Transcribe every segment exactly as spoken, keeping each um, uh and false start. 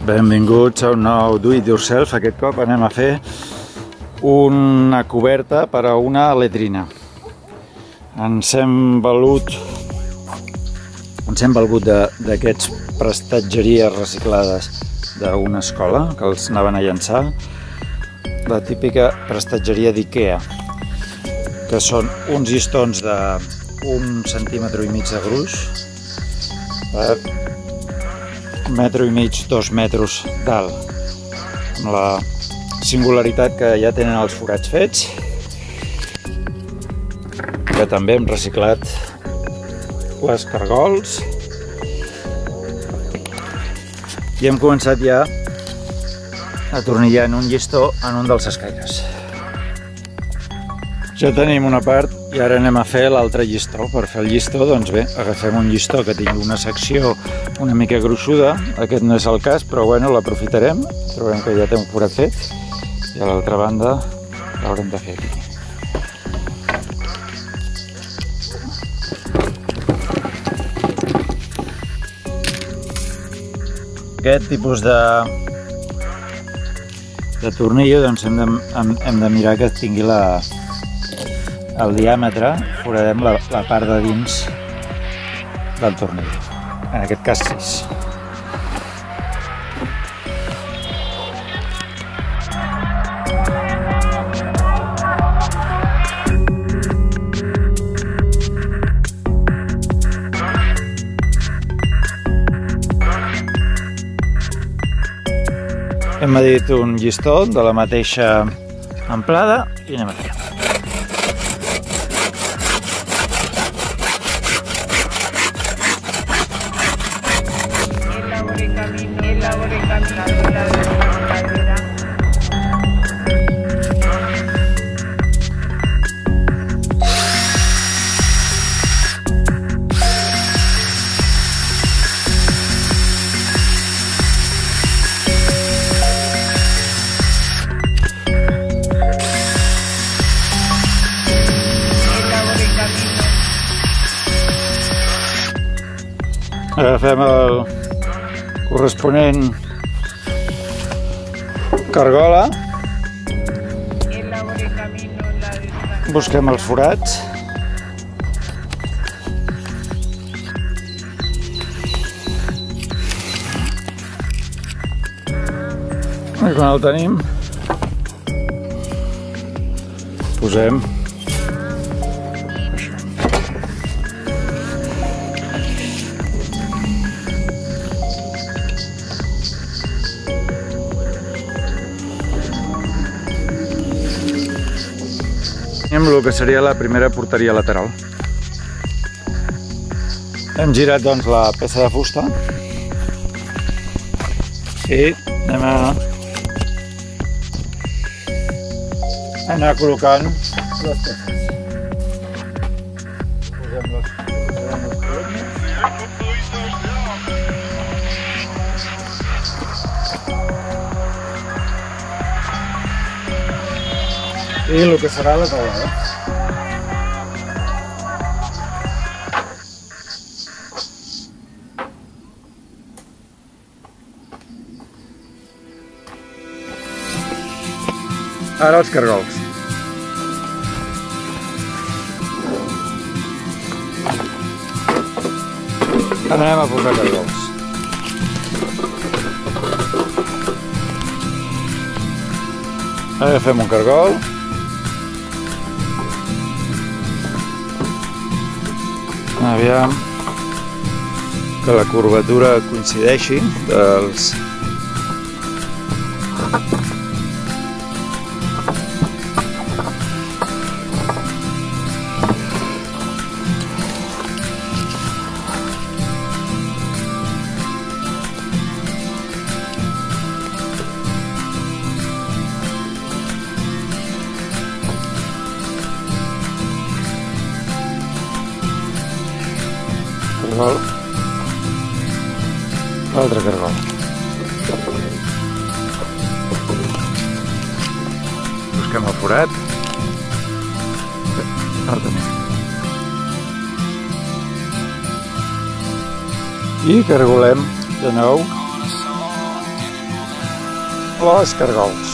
Benvinguts a un nou Do It Yourself. Aquest cop anem a fer una coberta per a una letrina. Ens hem valut ens hem valgut d'aquests prestatgeries reciclades d'una escola que els anaven a llançar, la típica prestatgeria d'Ikea, que són uns llistons d'un centímetre i mig de gruix per metro i mig, dos metres d'alt, amb la singularitat que ja tenen els forats fets, que també hem reciclat les cargols i hem començat ja a tornillar en un llistó en un dels escaires. Ja tenim una part i ara anem a fer l'altre llistó. Per fer el llistó, doncs bé, agafem un llistó que tingui una secció una mica gruixuda. Aquest no és el cas, però bueno, l'aprofitarem. Trobem que ja té un forat fet i a l'altra banda l'haurem de fer aquí. Aquest tipus de, de tornillo doncs hem de, hem, hem de mirar que tingui la, el diàmetre, foradem la, la part de dins del tornill, en aquest cas sis. Hem medit un llistó de la mateixa amplada i anem a fer. Agafem el corresponent cargola, busquem els forats i quan el tenim posem amb el que seria la primera porteria lateral. Hem girat doncs la peça de fusta i anem a anar col·locant les peces. Posem les columnes. I el que serà la teulada. Ara els cargols. Ara anem a posar cargols. Agafem un cargol. Aviam que la curvatura coincideixi dels l'altre cargol. Busquem el forat. El tenim. I cargolem de nou les cargols.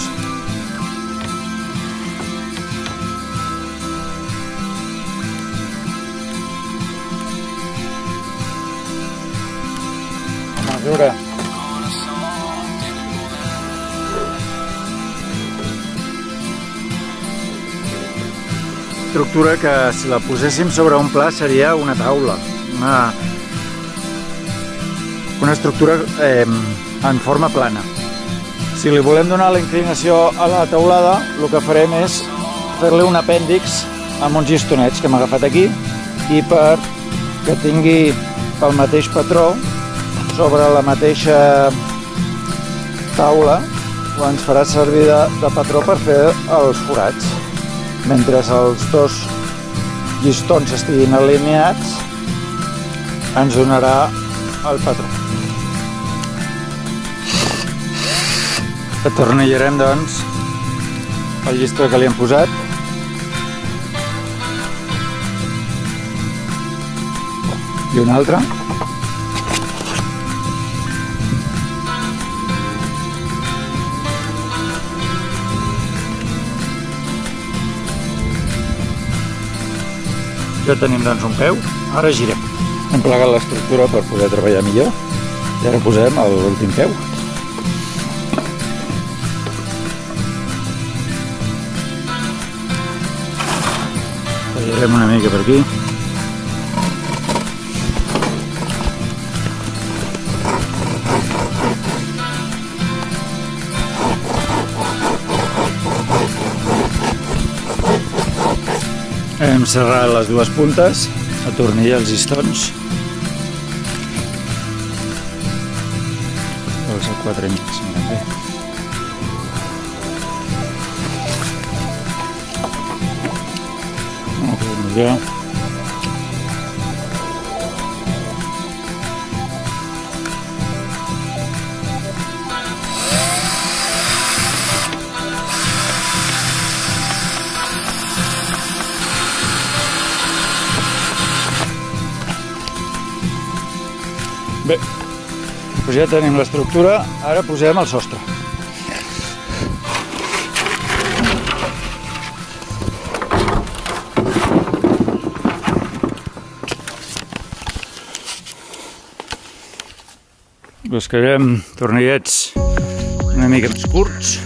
A mesura. Estructura que si la poséssim sobre un pla seria una taula, una, una estructura eh, en forma plana. Si li volem donar la inclinació a la teulada, el que farem és fer-li un apèndix amb uns llistonets que hem agafat aquí i per que tingui el mateix patró sobre la mateixa taula ens farà servir de, de patró per fer els forats. Mentre els dos llistons estiguin alineats, ens donarà el patró. Atornillarem, doncs, el llistó que li hem posat. I un altre. Ja tenim, doncs, un peu. Ara girem. Hem plegat l'estructura per poder treballar millor. I ara posem l'últim peu. Tallarem una mica per aquí. Hem serrat les dues puntes, atornillar els llistons. Els a quatre mig, miren bé. Atornillar. Bé, doncs ja tenim l'estructura, ara posem el sostre. Buscarem tornillets una mica més curts.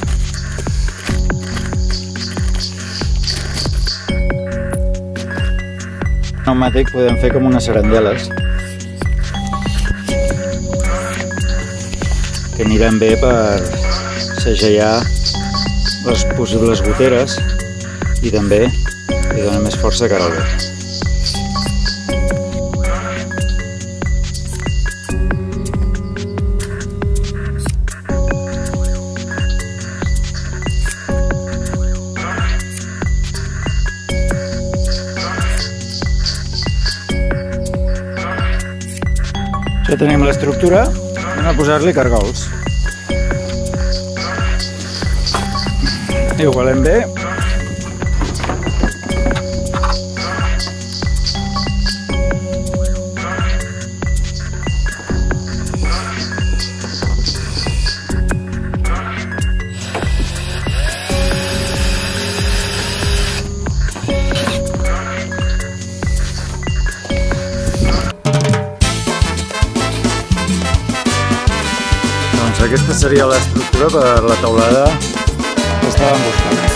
El pneumàtic podem fer com unes arandeles, que aniran bé per segellar les possibles goteres i també li dona més força cara al vent. Ja tenim l'estructura, anem a posar-li cargols. Igualem bé. Doncs aquesta seria l'estructura per la teulada que estàvem buscant.